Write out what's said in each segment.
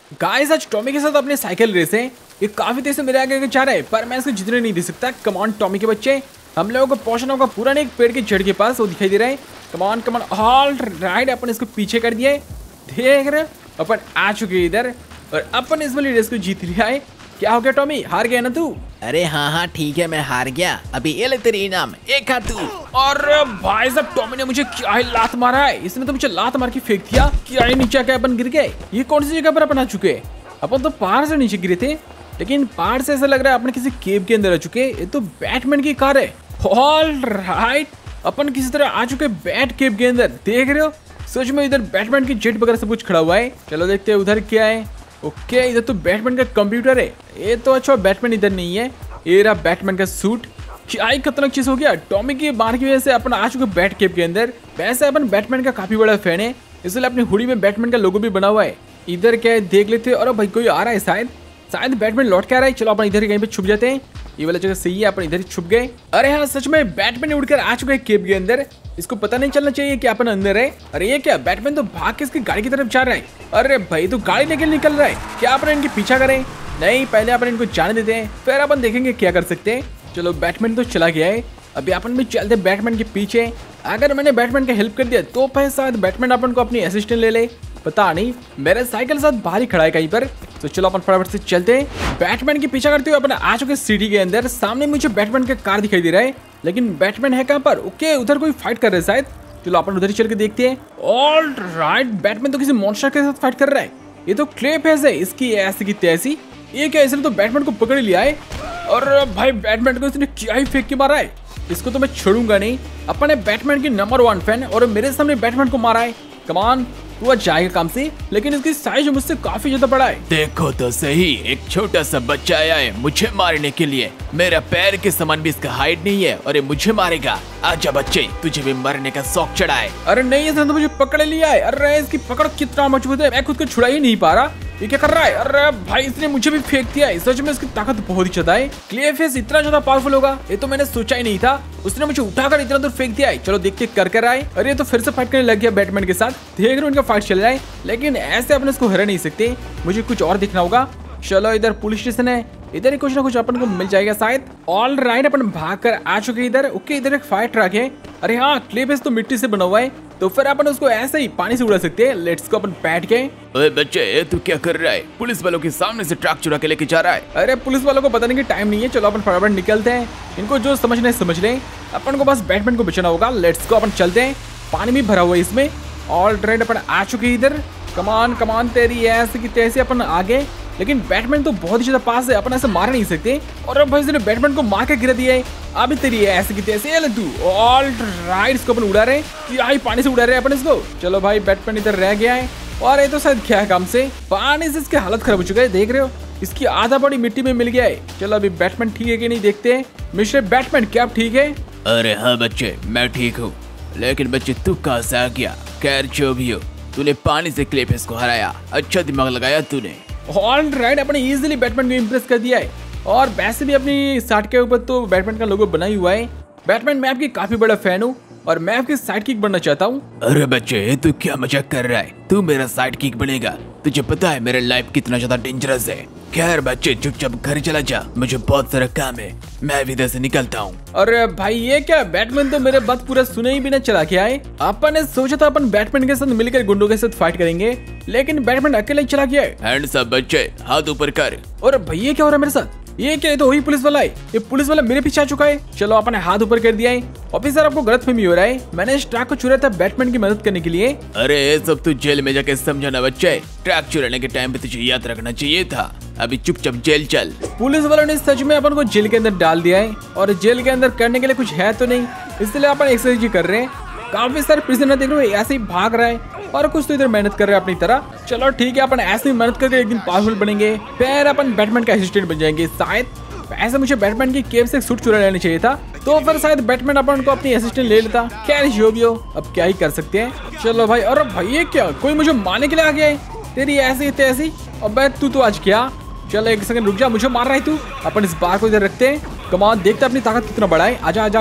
Guys आज Tommy के साथ अपने साइकिल रेस है। ये काफी तेज से मेरे आगे जा रहा है पर मैं इसको जितने नहीं दे सकता। कमान टॉमी के बच्चे, हम लोगों को पहुंचना होगा पूरा नहीं एक पेड़ के जड़ के पास, वो दिखाई दे रहा है। कमान कमान ऑल राइट, अपन इसको पीछे कर दिया है। देख रहे अपन आ चुके इधर और अपन इस वाली रेस को जीत लिया है। क्या हो गया टॉमी, हार गया ना तू? अरे हाँ ठीक है, मैं हार गया। अभी ये ले तेरी इनाम, एक हाथ तू। और भाई साहब टॉमी ने मुझे क्या ही लात मारा है। इसने तो मुझे लात मार के फेंक दिया। क्या ही नीचे क्या अपन गिर गए। ये कौन सी जगह पर अपन आ चुके हैं? अपन तो पहाड़ से नीचे गिरे थे, लेकिन पहाड़ से ऐसा लग रहा है अपन किसी केव के अंदर आ चुके। ये तो बैटमैन की कार है। ऑल राइट, अपन किसी तरह आ चुके बैट केव के अंदर। देख रहे हो सच में इधर बैटमैन की जेट वगैरह सब कुछ खड़ा हुआ है। चलो देखते हैं उधर क्या है। ओके इधर तो बैटमैन का कंप्यूटर है। ये तो अच्छा बैटमैन इधर नहीं है, ये रहा बैटमैन का सूट। क्या ही खतरनाक चीज हो गया। टॉमी की मार की वजह से अपन आ चुके बैट केव के अंदर। वैसे अपन बैटमैन का काफी बड़ा फैन है, इसलिए अपनी हुडी में बैटमैन का लोगो भी बना हुआ है। इधर क्या है देख लेते हैं। और भाई कोई आ रहा है, शायद बैटमैन लौट के आ रहा है। चलो अपन इधर ही कहीं पे छुप जाते हैं। ये वाला जगह सही है, अपन इधर ही छुप गए। अरे हाँ सच में बैटमैन उड़कर आ चुका है केव के अंदर। इसको पता नहीं चलना चाहिए कि अपन अंदर है। अरे ये क्या, बैटमैन तो भाग के इसकी गाड़ी की तरफ जा रहा है। अरे भाई तो गाड़ी लेके निकल रहा है। क्या अपन इनके पीछा करें? नहीं, पहले अपन इनको जाने देते हैं, फिर अपन देखेंगे क्या कर सकते हैं। चलो बैटमैन तो चला गया है, अभी अपन भी चलते बैटमैन के पीछे। अगर मैंने बैटमैन का हेल्प कर दिया तो फिर शायद बैटमैन अपन को अपनी असिस्टेंट ले ले, पता नहीं। मेरे साइकिल साथ बाहर ही खड़ा है कहीं पर। तो चलो अपन फटाफट से चलते हैं। बैटमैन के पीछा करते हुए अपन आ चुके सिटी के अंदर। सामने मुझे बैटमैन का कार दिखाई दे रहा है, लेकिन बैटमैन है कहाँ पर? ओके उधर कोई फाइट कर रहा है शायद। चलो अपन उधर ही चल के देखते हैं। ऑल राइट, बैटमैन तो किसी मॉन्स्टर के साथ फाइट कर रहा है। ये तो क्ले फेस है इसकी, ऐसी की तैसी। ये क्या, इसने तो बैटमैन को पकड़ लिया है। और भाई बैटमैन को इसने क्या ही फेंक के मारा है। इसको तो मैं छोड़ूंगा नहीं। अपन है बैटमैन की नंबर 1 फैन और मेरे सामने बैटमैन को मारा है। कमान तू जाएगा काम से, लेकिन इसकी साइज मुझसे काफी ज्यादा बड़ा है। देखो तो सही, एक छोटा सा बच्चा आया है मुझे मारने के लिए। मेरा पैर के समान भी इसका हाइट नहीं है और ये मुझे मारेगा। आजा बच्चे, तुझे भी मरने का शौक चढ़ा है। अरे नहीं, इसने तो मुझे पकड़ लिया है। अरे इसकी पकड़ कितना मजबूत है, मैं खुद को छुड़ा ही नहीं पा रहा। ये क्या कर रहा है? अरे भाई इसने मुझे भी फेंक दिया है। सच में इसकी ताकत बहुत ही ज्यादा है। क्ले फेस इतना ज्यादा पावरफुल होगा ये तो मैंने सोचा ही नहीं था। उसने मुझे उठाकर इतना दूर फेंक दिया है। चलो देखते कर रहा है। अरे ये तो फिर से फाइट करने लग गया बैटमैन के साथ। देख रहे हो इनका फाइट चल रहा है, लेकिन ऐसे अपन इसको हरा नहीं सकते। मुझे कुछ और देखना होगा। चलो इधर पुलिस स्टेशन है, इधर ही कुछ ना कुछ अपन को मिल जाएगा शायद। ऑल राइट, अपन भाग कर आ चुके इधर। ओके इधर एक फायर ट्रक है। अरे हाँ, क्ले बेस तो मिट्टी से बना हुआ है, तो फिर अपन उसको ऐसे ही पानी से उड़ा सकते हैं। लेट्स को अपन बैठ के। ओए बच्चे, तू क्या कर रहा है? पुलिस वालों के सामने से ट्रक चुरा के लेके जा रहा है। अरे पुलिस वालों को बताने की टाइम नहीं है। चलो अपन फटाफट निकलते हैं। इनको जो समझना है समझ लें, अपन को बस बैटमैन को बचाना होगा। लेट्स को अपन चलते हैं। पानी भी भरा हुआ है इसमें। ऑल राइट, अपन आ चुके इधर। कमान कमान तेरी ऐसे की तैसे अपन आगे, लेकिन बैटमैन तो बहुत ही ज्यादा पास है, अपन ऐसे मार नहीं सकते। और अब भाई इसने बैटमैन को मार के गिरा दिया है। अभी तेरी ऐसे की तैसे तू। ऑल राइट, इसको अपन उड़ा रहे, क्या पानी से उड़ा रहे अपन इसको। चलो भाई बैटमैन इधर रह गया है। और ये तो शायद क्या है काम से, पानी से इसकी हालत खराब हो चुका है। देख रहे हो इसकी आधा बॉडी मिट्टी में मिल गया है। चलो अभी बैटमैन ठीक है कि नहीं देखते हैं। मिस्टर बैटमैन क्या आप ठीक है? अरे हाँ बच्चे, मैं ठीक हूँ, लेकिन बच्चे तू कहाँ से आ गया? खैर जो भी हो, तूने पानी से क्ले फेस को हराया, अच्छा दिमाग लगाया तूने। ऑल राइट, अपने इजीली बैटमैन को इम्प्रेस कर दिया है। और वैसे भी अपनी शर्ट के ऊपर तो बैटमैन का लोगो बना ही हुआ है। बैटमैन मैं आपकी काफी बड़ा फैन हूँ और मैं आपकी साइड किक बनना चाहता हूँ। अरे बच्चे, तू क्या मजाक कर रहा है? तू मेरा साइड किक बनेगा? तुझे पता है मेरा लाइफ कितना ज्यादा डेंजरस है। खैर बच्चे, चुपचाप घर चला जा, मुझे बहुत सारा काम है, मैं भी इधर से निकलता हूँ। अरे भाई ये क्या, बैटमैन तो मेरे बात पूरा सुने ही बिना चला के आए। अपन ने सोचा था अपन बैटमैन के साथ मिलकर गुंडों के साथ फाइट करेंगे, लेकिन बैटमैन अकेले चला गया है। हैंड्स अप बच्चे, हाथ ऊपर कर। और भाई ये क्या हो रहा है मेरे साथ? ये क्या, तो वही पुलिस वाला है। ये पुलिस वाला मेरे पीछे आ चुका है। चलो अपन ने हाथ ऊपर कर दिया है। ऑफिसर आपको गलतफहमी हो रहा है, मैंने इस ट्रक को चुराया था बैटमैन की मदद करने के लिए। अरे ये सब तू जेल में जाके समझाना बच्चे। ट्रक चुराने के टाइम पे तुझे याद रखना चाहिए था। अभी चुपचाप जेल चल। पुलिस वालों ने सच में अपन को जेल के अंदर डाल दिया है, और जेल के अंदर करने के लिए कुछ है तो नहीं, इसलिए अपन एक्सरसाइज कर रहे हैं। काफी सारे प्रिजनर देख रहे हो ऐसे ही भाग रहा है, और कुछ तो इधर मेहनत कर रहे हैं अपनी तरह। चलो ठीक है, अपन ऐसे ही मेहनत करके एक दिन पावरफुल बनेंगे, फिर अपन बैटमैन का असिस्टेंट बन जाएंगे शायद। ऐसे मुझे बैटमैन की केव से सूट चुरा लेना चाहिए था, तो फिर शायद बैटमैन अपन को अपनी असिस्टेंट ले लेता। खैर जो भी हो, अब क्या ही कर सकते हैं। चलो भाई। और भाई ये क्या, कोई मुझे मारने के लिए आ गया है। तेरी ऐसी तैसी। अब तू तो आज क्या, चलो एक सेकंड रुक जा, मुझे मार रहा है तू। अपन इस बार को इधर रखते हैं। कमान देखते अपनी ताकत कितना बड़ा है। आजा आजा आजा।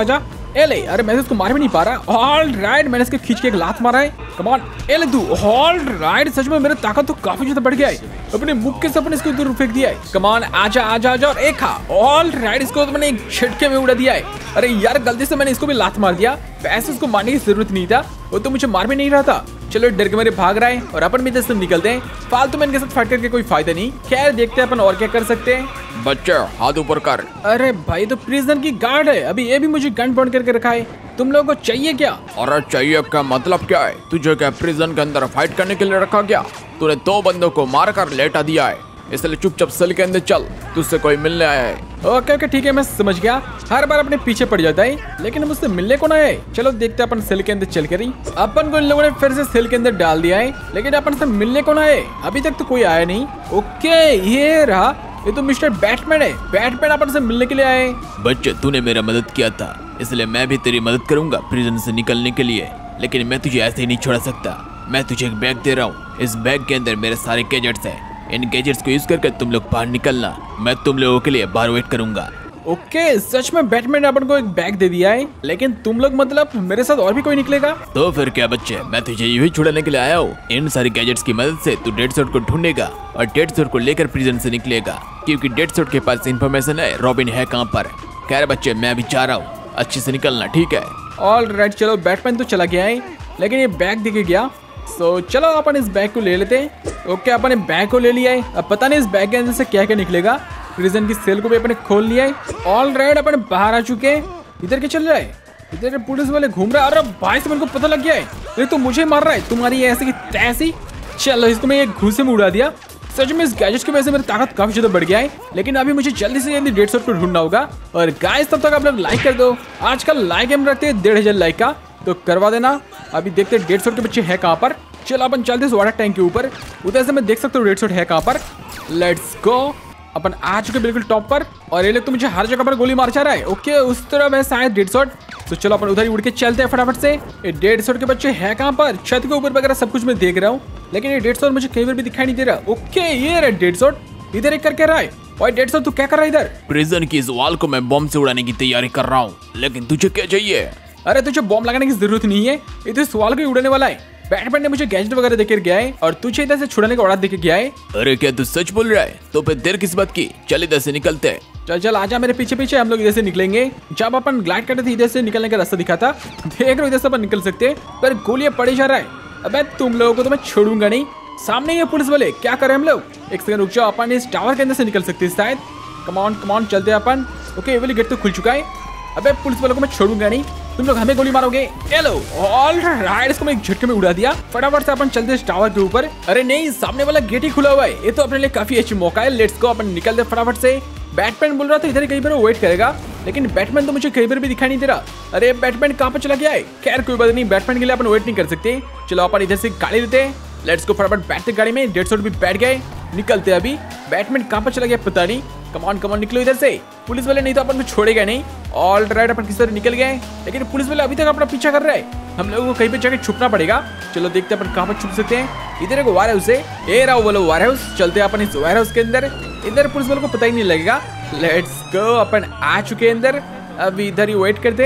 ए ले, अरे मैं इसको मार भी नहीं पा रहा। ऑल राइट, मैंने इसको खींच के एक लात मारा है। कम ऑन, ए ले तू। ऑल राइट, सच में मेरा ताकत तो काफी ज्यादा बढ़ गया है। अपने मुक्के से अपने इसको इधर फेंक दिया है। कम ऑन, आजा आजा आजा और एक खा। ऑल राइट, इसको तो मैंने एक झटके में उड़ा दिया है। अरे यार, गलती से मैंने इसको भी लात मार दिया। वैसे इसको मारने की जरूरत नहीं था, वो तो मुझे मार भी नहीं रहा था। चलो डर के मेरे भाग रहा है और अपन भी इधर निकलते हैं। फालतू में इनके साथ फाइट करके कोई फायदा नहीं। खैर देखते हैं अपन और क्या कर सकते हैं। बच्चे हाथ ऊपर कर। अरे भाई, तो प्रिजन की गार्ड है, अभी ये भी मुझे गन पॉइंट करके रखा है। तुम लोगों को चाहिए क्या? और चाहिए का मतलब क्या है? तुझे क्या प्रिजन के अंदर फाइट करने के लिए रखा गया? तूने 2 बंदों को मारकर लेटा दिया है, इसलिए चुपचाप सेल के अंदर चल, तुझसे कोई मिलने आया है। ओके ओके ठीक है, मैं समझ गया। हर बार अपने पीछे पड़ जाता है, लेकिन मुझसे मिलने को ना है। चलो देखते हैं अपन सेल के अंदर चल कर ही। अपन को इन लोगों ने फिर से सेल के अंदर डाल दिया है, लेकिन अपन से मिलने को ना है। अभी तक तो कोई आया नहीं। ओके, ये रहा, ये तो मिस्टर बैटमैन है। बैटमैन अपन से मिलने के लिए आए। बच्चे, तूने मेरा मदद किया था, इसलिए मैं भी तेरी मदद करूंगा प्रिजन से निकलने के लिए। लेकिन मैं तुझे ऐसे ही नहीं छोड़ सकता। मैं तुझे एक बैग दे रहा हूँ, इस बैग के अंदर मेरे सारे गैजेट्स हैं। इन गैजेट्स को यूज करके तुम लोग बाहर निकलना। मैं तुम लोगों के लिए बाहर वेट करूंगा। ओके, सच में बैटमैन ने अपन को एक बैग दे दिया है, लेकिन तुम लोग मतलब मेरे साथ और भी कोई निकलेगा? तो फिर क्या बच्चे, मैं तुझे यही छुड़ाने के लिए आया हूँ। इन सारी गैजेट्स की मदद से तू डेडशॉट को ढूंढेगा और डेडशॉट को लेकर प्रिजन से निकलेगा, क्योंकि डेडशॉट के पास इन्फॉर्मेशन है रॉबिन है कहाँ पर। खैर बच्चे, मैं अभी जा रहा हूँ, अच्छे से निकलना, ठीक है? ऑल राइट, चलो बैटमैन तो चला गया है, लेकिन ये बैग दिख गया। सो चलो अपन इस बैग को ले लेते हैं। ओके, अपन ने बैग को ले लिया है। अब पता नहीं इस बैग के अंदर से क्या क्या निकलेगा। प्रिजन की सेल को भी अपन ने खोल लिया है। ऑल राइट, अपन बाहर आ चुके हैं। इधर क्या चल रहा है? इधर पुलिस वाले घूम रहा है। अरे भाई से मेरे को पता लग गया है, ये तो मुझे मार रहा है। तुम्हारी ऐसे की तैसी। चलो इसको मैं एक घूसे में उड़ा दिया। सच में इस गैजेट की वजह से मेरी ताकत काफी ज्यादा बढ़ गया है, लेकिन अभी मुझे जल्दी से जल्दी डेडशॉट को ढूंढना होगा। और गाइस, तब तक आप लोग लाइक कर दो। आजकल लाइक हम रखते हैं 1500 लाइक का, तो करवा देना। अभी देखते हैं डेडशॉट के बच्चे है कहाँ पर। चलो अपन चलते हैं वाटर टैंक के ऊपर, उधर से मैं देख सकता हूँ डेडशॉट है कहाँ पर। Let's go. अपन आ चुके बिल्कुल टॉप पर, और ये लोग तो मुझे हर जगह पर गोली मार जा रहा है। ओके, उस तरफ है शायद डेडशॉट। तो चलो अपन उधर ही उड़ के चलते हैं फटाफट से। ये डेडशॉट के बच्चे है कहाँ पर? छत के ऊपर वगैरह सब कुछ मैं देख रहा हूँ, लेकिन ये डेडशॉट मुझे कहीं पर भी दिखाई नहीं दे रहा। ओके, ये रहा डेडशॉट। इधर एक करके रहा है। और डेडशॉट तू क्या कर रहा है इधर? प्रिजन की इस वॉल को मैं बॉम्ब से उड़ाने की तैयारी कर रहा हूँ, लेकिन तुझे क्या चाहिए? अरे तुझे बॉम्ब लगाने की जरूरत नहीं है, ये तो सवाल को ही उड़ाने वाला है। बैटमैन ने मुझे गैजेट वगैरह देकर गया है, और तुझे इधर से छुड़ाने का ऑर्डर देके गया है। अरे क्या तू सच बोल रहा है? तो फिर देर किस बात की, चल इधर से निकलते हैं। चल चल आजा मेरे पीछे पीछे, हम लोग इधर से निकलेंगे। जब अपन ग्लाइड करते थे इधर से निकलने का रास्ता दिखा था, देख लो इधर से अपन निकल सकते हैं, पर गोलियां पड़े जा रहा है। अबे तुम लोगों को तो मैं छोड़ूंगा नहीं। सामने ये पुलिस वाले क्या करें हम लोग? एक सेकंड रुक जाओ, अपन इस टावर के अंदर से निकल सकते हैं शायद। कम ऑन चलते हैं अपन। ओके, ये वाली गेट तो खुल चुका है। अबे पुलिस वालों को मैं छोड़ूंगा नहीं, तुम लोग हमें गोली मारोगे। चलो ऑल राइट, इसको मैं एक झटके में उड़ा दिया। फटाफट से अपन चलते हैं टावर के ऊपर। अरे नहीं, सामने वाला गेट ही खुला हुआ है, ये तो अपने लिए काफी अच्छी मौका है। लेट्स गो, अपन निकलते फटाफट से। बैटमैन बोल रहा था इधर कहीं पर वेट करेगा, लेकिन बैटमैन तो मुझे कहीं पर भी दिखाई नहीं दे रहा। अरे बैटमैन कहाँ पर चला गया है? खैर कोई बात नहीं, बैटमैन के लिए अपन वेट नहीं कर सकते। चलो अपन इधर से गाड़ी लेते हैं। लेट्स गो, फटाफट बैठते गाड़ी में। डेडशॉट भी बैठ गए, निकलते अभी। बैटमैन कहाँ पर चला गया पता नहीं। कम ऑन निकलो इधर से। पुलिस वाले नहीं तो अपन को छोड़ेगा नहीं। ऑल राइट, अपन किस तरह निकल गए, लेकिन पुलिस वाले अभी तक अपना पीछा कर रहा है। हम लोगों को कहीं पे जाके छुपना पड़ेगा। चलो देखते हैं अपन कहाँ पर छुप सकते हैं। इधर एक वायर हाउस है, ए रहा वो वायर हाउस। चलते हैं अपन इस वायर हाउस के अंदर। इधर पुलिस वालों को पता ही नहीं लगेगा। लेट्स गो, अपन आ चुके हैं अंदर। अभी इधर ही वेट करते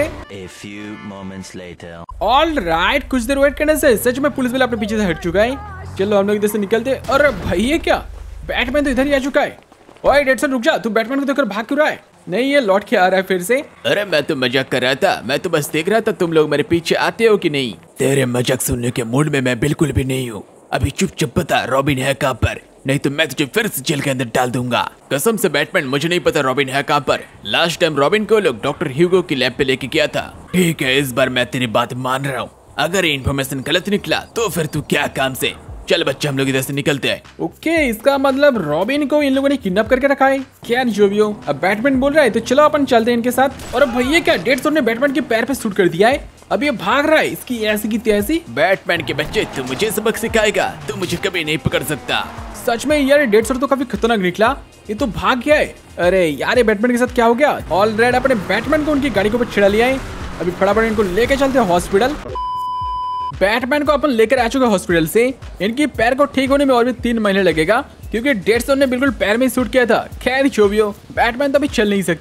हैं। ऑल राइट, कुछ देर वेट करने से सच में पुलिस वाला अपने पीछे से हट चुका है। चलो हम लोग इधर से निकलते हैं। अरे भाई ये क्या, बैटमैन तो इधर ही आ चुका है। ओए डेडशॉट रुक जा, तू बैटमैन को देखकर भाग क्यों रहा है? नहीं, ये लौट के आ रहा है फिर से। अरे मैं तो मजाक कर रहा था, मैं तो बस देख रहा था तुम लोग मेरे पीछे आते हो कि नहीं। तेरे मजाक सुनने के मूड में मैं बिल्कुल भी नहीं हूँ। अभी चुपचाप बता रॉबिन है कहाँ पर, नहीं तो मैं तुझे फिर से जेल के अंदर डाल दूंगा। कसम से बैटमैन, मुझे नहीं पता रॉबिन है कहाँ पर। लास्ट टाइम रॉबिन को लोग डॉक्टर ह्यूगो की लैब पे लेके गया था। ठीक है, इस बार मैं तेरी बात मान रहा हूँ। अगर ये इन्फॉर्मेशन गलत निकला तो फिर तू क्या काम से। चल बच्चे, हम लोग इधर से निकलते हैं। ओके, इसका मतलब रॉबिन को इन लोगों ने किडनैप करके रखा है। क्या जो भी हो, अब बैटमैन बोल रहा है तो चलो अपन चलते हैं इनके साथ। और भैया क्या, डेडशॉट ने बैटमैन के पैर पे शूट कर दिया है। अब ये भाग रहा है, इसकी ऐसी की तैसी। बैटमैन के बच्चे, तू मुझे सबक सिखाएगा, तू मुझे कभी नहीं पकड़ सकता। सच में यार, डेडशॉट तो काफी खतरनाक निकला, ये तो भाग गया है। अरे यार, ये बैटमैन के साथ क्या हो गया? ऑल राइट, अपने बैटमैन को उनकी गाड़ी के ऊपर छिड़ा लिया है। अभी फटाफट इनको लेके चलते हैं हॉस्पिटल। बैटमैन को अपन लेकर आ चुके हॉस्पिटल से। इनकी पैर को ठीक होने में और भी 3 महीने लगेगा, क्योंकि डेडशॉट ने बिल्कुल पैर में शूट किया था। खैर जो भी हो, बैटमैन तो अभी चल नहीं सकते।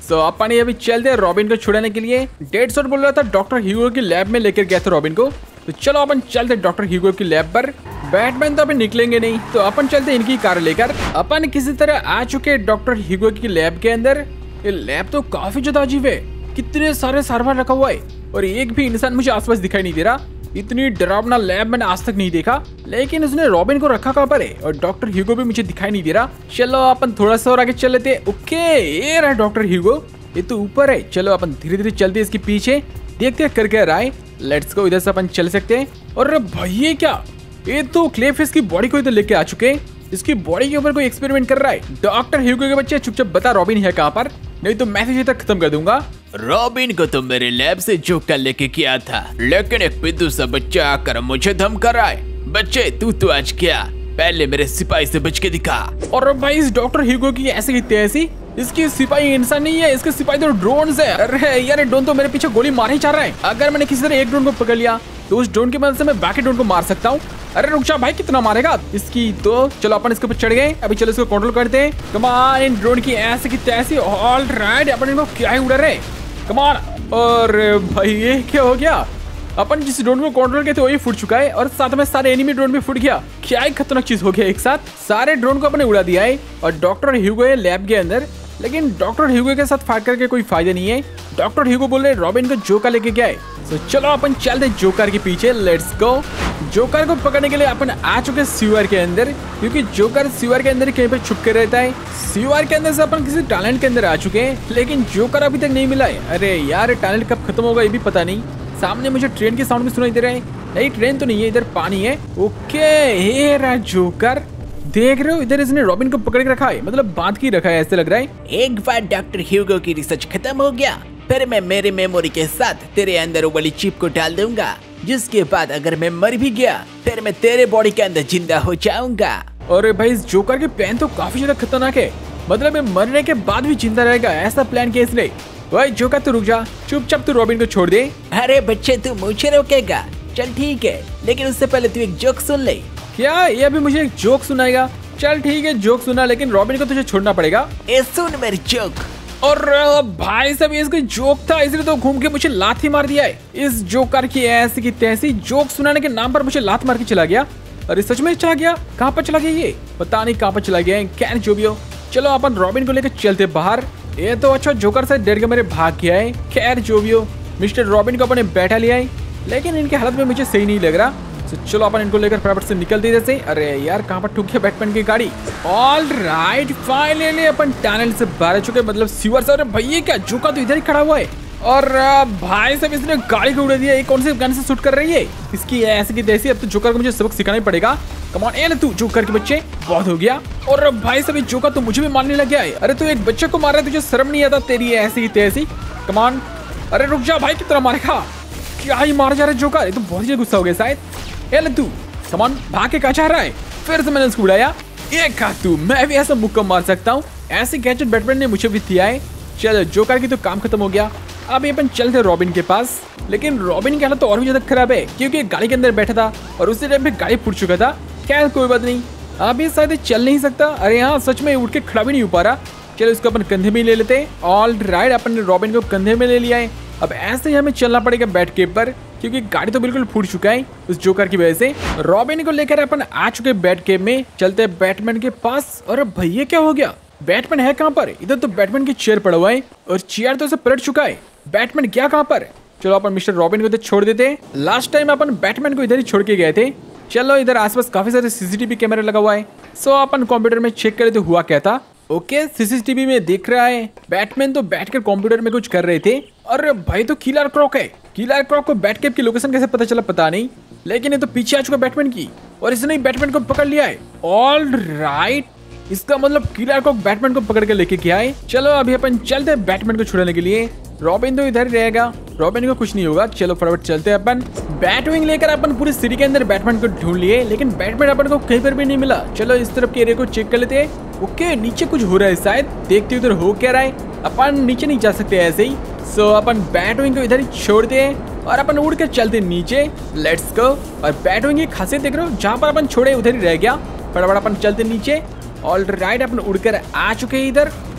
सो अपन ये अभी चलते हैं रॉबिन को छुड़ाने के लिए। डेडशॉट बोल रहा था डॉक्टर ह्यूगो की लैब में लेकर गया था रॉबिन को, तो चलो अपन चलते डॉक्टर ह्यूगो की लैब पर। बैटमैन तो अभी निकलेंगे नहीं, तो अपन चलते इनकी कार लेकर। अपन किसी तरह आ चुके डॉक्टर ह्यूगो की लैब के अंदर। ये लैब तो काफी ज्यादा अजीब है, कितने सारे सर्वर रखा हुआ है और एक भी इंसान मुझे आसपास दिखाई नहीं दे रहा। इतनी डरावना लैब मैंने आज तक नहीं देखा। लेकिन उसने रॉबिन को रखा कहाँ पर है और डॉक्टर ह्यूगो भी मुझे दिखाई नहीं दे रहा। चलो अपन थोड़ा सा और आगे चल लेते। ओके, ये रहा डॉक्टर ह्यूगो, ये तो ऊपर है। चलो अपन धीरे धीरे चलते इसके पीछे, देखते हैं कर क्या रहा है। लेट्स गो, इधर से अपन चल सकते हैं। और भाई ये क्या, ये तो क्लेफेस की बॉडी को इधर लेके आ चुके हैं। इसकी बॉडी के ऊपर कोई एक्सपेरिमेंट कर रहा है। डॉक्टर ह्यूगो के बच्चे चुपचाप बता रॉबिन है कहाँ पर, नहीं तो मैं तुझे तक खत्म कर दूंगा। रॉबिन को तो मेरे लैब से जोकर लेके किया था, लेकिन एक पिद्दू सा बच्चा आकर मुझे धमका रहा है। बच्चे तू तो आज क्या, पहले मेरे सिपाही से बच के दिखा। और भाई इस डॉक्टर ह्यूगो की ऐसे की तैसी, इसकी सिपाही इंसान नहीं है, इसके सिपाही तो ड्रोन है। अरे यार, ड्रोन तो मेरे पीछे गोली मार ही चाह रहा है। अगर मैंने किसी तरह एक ड्रोन को पकड़ लिया तो उस ड्रोन की मदद से मैं बाकी ड्रोन को मार सकता हूँ। अरे रुक जा भाई, कितना मारेगा इसकी। तो चलो अपन इसके ऊपर चढ़ गए, अभी चलो इसको कंट्रोल करते हैं। कम ऑन, इन ड्रोन की ऐसे की तैसी। ऑल राइट, अपन इनको क्या ही उड़ा रहे, कम ऑन। और भाई ये क्या हो गया, अपन जिस ड्रोन को कंट्रोल किए थे वही फूट चुका है और साथ में सारे एनिमी ड्रोन भी फूट गया। क्या ही खतरनाक चीज हो गया, एक साथ सारे ड्रोन को अपने उड़ा दिया है। और डॉक्टर ह्यूगो है लैब के अंदर, लेकिन डॉक्टर ह्यूगो के साथ फाइट करके कोई फायदा नहीं है। डॉक्टर ह्यूगो बोल रहे रॉबिन को जोकर लेके गया है। तो चलो अपन चलते जोकर के पीछे, लेट्स गो। जोकर को पकड़ने के लिए अपन आ चुके सीवर के अंदर, क्योंकि जोकर सीवर के अंदर कहीं पे छुप के रहता है। सीवर के अंदर से अपन किसी टैलेंट के अंदर आ चुके हैं, लेकिन जोकर अभी तक नहीं मिला है। अरे यार, टैलेंट कब खत्म होगा ये भी पता नहीं। सामने मुझे ट्रेन के साउंड भी सुनाई दे रहे हैं। नहीं, ट्रेन तो नहीं है, इधर पानी है। ओके, ये रहा जोकर, देख रहे हो इधर इसने रॉबिन को पकड़ के रखा है, मतलब बांध के रखा है ऐसे लग रहा है। एक बार डॉक्टर ह्यूगो की रिसर्च खत्म हो गया, फिर मैं मेरी मेमोरी के साथ तेरे अंदर वो वाली चिप को डाल दूंगा, जिसके बाद अगर मैं मर भी गया फिर मैं तेरे बॉडी के अंदर जिंदा हो जाऊंगा। और भाई इस जोकर के प्लान तो काफी ज्यादा खतरनाक है, मतलब मैं मरने के बाद भी जिंदा रहेगा, ऐसा प्लान किया इसने। भाई जोकर तू रुक जा, चुपचाप तू रॉबिन को छोड़ दे। अरे बच्चे, तू मुझे रोकेगा? चल ठीक है, लेकिन उससे पहले तू एक जोक सुन ले। क्या ये अभी मुझे एक जोक सुनाएगा? चल ठीक है, जोक सुना, लेकिन रॉबिन को तुझे छोड़ना पड़ेगा। ए सुन मेरी जोक। और भाई सब ये इसका जोक था, इसलिए तो घूम के मुझे लात ही मार दिया है। इस जोकर की ऐसी की तैसी जोक सुनाने के नाम पर मुझे लात मार के चला गया। अरे सच में चला गया? कहाँ पर चला गया ये, पता नहीं कहाँ पर चला गया है। कैन जो भी हो, चलो अपन रॉबिन को लेकर चलते बाहर। ये तो अच्छा जोकर से डर के मेरे भाग गया है। खैर जो भी हो, मिस्टर रॉबिन को अपने बैठा लिया है, लेकिन इनकी हालत में मुझे सही नहीं लग रहा। तो चलो अपन इनको लेकर फटाफट से निकलते जैसे। अरे यार, कहाँ पर ठुक गया बैटमैन की गाड़ी। ऑल राइट, फाइनली अपन टनल से बाहर आ चुके, मतलब सीवर से। अरे भैया क्या, जोकर तो इधर ही खड़ा हुआ है। और भाई साहब इसने गाड़ी को उड़ा दिया। ये कौन से गन से शूट कर रही है इसकी ऐसी की तैसी। अब तो जोकर को मुझे सबक सिखाना ही पड़ेगा। कम ऑन, ए तू जोकर के बच्चे, बहुत हो गया। और भाई साहब जोकर तो मुझे भी मारने लग गया है। अरे तू एक बच्चे को मार रहा है, तुझे शर्म नहीं आता तेरी ऐसी की तैसी। कम ऑन, अरे रुक जा भाई, कितना मारेगा, क्या ही मार जा रहा है जोकर। ये तो बहुत ही गुस्सा हो गया शायद। ए तू कम ऑन, भाग के कहाँ चाह रहा है? फिर से मैंने उसको उड़ाया। एक हाथ तू, मैं भी ऐसा मुक्का मार सकता हूँ। ऐसे गैजेट बैटमैन ने मुझे भी दिया है। चलो जोकर की तो काम खत्म हो गया। अब अपन चलते रॉबिन के पास, लेकिन रॉबिन की हालत तो और भी ज्यादा खराब है, क्योंकि गाड़ी के अंदर बैठा था और उसी टाइम पे गाड़ी फूट चुका था। खैर कोई बात नहीं, अब ये शायद चल नहीं सकता। अरे हाँ, सच में उठ के खड़ा भी नहीं हो पा रहा। चलो इसको अपन कंधे में ले लेते। ऑल राइट, अपन ने रॉबिन को कंधे में ले लिया है। अब ऐसे ही हमें चलना पड़ेगा बैट केप पर, क्योंकि गाड़ी तो बिल्कुल फूट चुका है उस जोकर की वजह से। रॉबिन को लेकर अपन आ चुके बैट केप में, चलते बैटमैन के पास। और भैया क्या हो गया, बैटमैन है कहाँ पर? इधर तो बैटमैन की चेयर पड़ा हुआ है और चेयर तो उसे पलट चुका है। बैटमैन गया कहाँ पर? चलो अपन मिस्टर रॉबिन को इधर छोड़ देते। लास्ट टाइम अपन बैटमैन को इधर ही छोड़ के गए थे। चलो इधर आसपास काफी सारे सीसीटीवी कैमरा लगा हुआ है। सो अपन कंप्यूटर में चेक करे तो हुआ क्या था। ओके, सीसीटीवी में दिख रहा है बैटमैन तो बैठकर कंप्यूटर में कुछ कर रहे थे। और भाई तो किलर क्रॉक है। किलर क्रॉक को बैटकेप की लोकेशन कैसे पता चला पता नहीं, लेकिन ये तो पीछे आ चुका बैटमैन की और इसने ही बैटमैन को पकड़ लिया है। ऑल राइट, इसका मतलब किलर क्रॉक बैटमैन को पकड़ के लेके गया है। चलो अभी अपन चलते हैं बैटमैन को छुड़ाने के लिए। रॉबिन तो इधर ही रहेगा, रॉबिन को कुछ नहीं होगा। चलो फटाफट चलते हैं अपन। बैटविंग लेकर अपन पूरी सिटी के अंदर बैटमैन को ढूंढ लिए, लेकिन बैटमैन अपन को कहीं पर भी नहीं मिला। चलो इस तरफ के एरिया को चेक कर लेते हैं। ओके, नीचे कुछ हो रहा है शायद, देखते उधर हो क्या रहा है। अपन नीचे नहीं जा सकते ऐसे ही। सो अपन बैटविंग को इधर ही छोड़ते हैं और अपन उड़ कर चलते नीचे। Let's go. और बैटविंग की खासियत देख रहे हो, जहाँ पर अपन छोड़े उधर ही रह गया। फटाफट अपन चलते नीचे। ऑल राइट, अपन उड़कर आ चुके हैं इधर।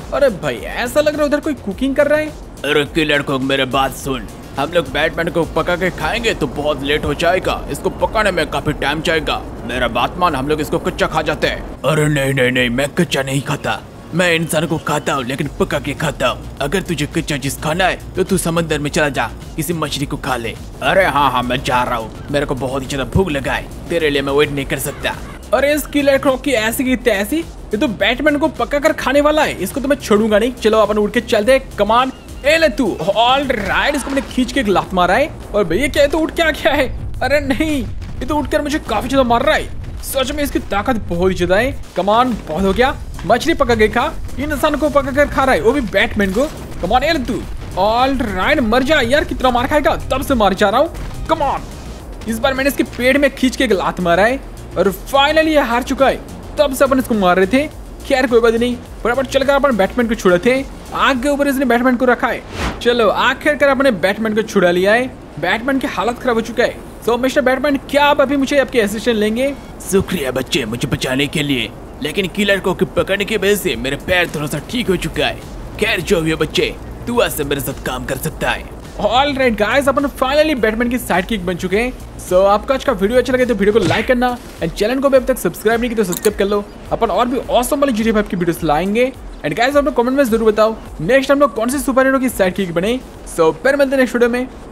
अरे भाई ऐसा लग रहा है उधर कोई कुकिंग कर रहा है। अरे किलर को मेरे बात सुन, हम लोग बैटमैन को पका के खाएंगे तो बहुत लेट हो जाएगा, इसको पकाने में काफी टाइम जाएगा। मेरा बात मान, हम लोग इसको कच्चा खा जाते हैं। अरे नहीं नहीं नहीं, मैं कच्चा नहीं खाता, मैं इंसान को खाता हूँ लेकिन पका के खाता हूँ। अगर तुझे कच्चा चीज खाना है तो तू समंदर में चला जा, किसी मछली को खा ले। अरे हाँ मैं जा रहा हूँ, मेरे को बहुत ही ज्यादा भूख लगा है, तेरे लिए मैं वेट नहीं कर सकता। अरे इस किलर क्लॉक की ऐसी की तैसी, ये तो बैटमैन को पका कर खाने वाला है, इसको तो मैं छोड़ूंगा नहीं। चलो अपन उड़ के चलते हैं, कमान। ए ले तू, ऑल राइट। इसको मैंने खींच के एक लात मारा है। और भैया क्या है, तो उठ क्या क्या है? अरे नहीं, ये तो उठकर मुझे काफी ज्यादा मार रहा है। सच में इसकी ताकत बहुत ही ज्यादा है। कमान, बहुत हो गया। मछली पका के खा, इंसान को पका कर खा रहा है, वो भी बैटमैन को। कमान ए ले तू, ऑल राइट। मर जा यार, कितना मार खाएगा, तब से मार जा रहा हूँ। कमान, इस बार मैंने इसके पेट में खींच के एक लात मारा है और फाइनली ये हार चुका है। तब से अपन इसको मार रहे थे। खैर कोई बात नहीं, फटाफट चलकर अपन बैटमैन को छुड़ा थे। आग के ऊपर इसने बैटमैन को रखा है। चलो आखिरकार अपने बैटमैन को छुड़ा लिया है। बैटमैन की हालत खराब हो चुका है। सो मिस्टर बैटमैन, क्या आप अभी मुझे आपके असिस्टेंट लेंगे? शुक्रिया बच्चे मुझे बचाने के लिए, लेकिन किलर को पकड़ने की वजह से मेरे पैर थोड़ा सा ठीक हो चुका है। खैर जो भी हो बच्चे, तू आज से मेरे साथ काम कर सकता है। ऑल राइट गाइस, अपन फाइनली बैटमैन की साइड किक बन चुके हैं। सो आपको आज का वीडियो अच्छा लगे तो वीडियो को लाइक करना एंड चैनल को भी अब तक सब्सक्राइब नहीं किया तो सब्सक्राइब कर लो। अपन और भी ऑसम वाली GTA 5 की वीडियोस लाएंगे। एंड गाइस आप लोग कमेंट में जरूर बताओ नेक्स्ट हम लोग कौन से सुपर हीरो की साइड किक बने। सो फिर मिलते हैं नेक्स्ट वीडियो में।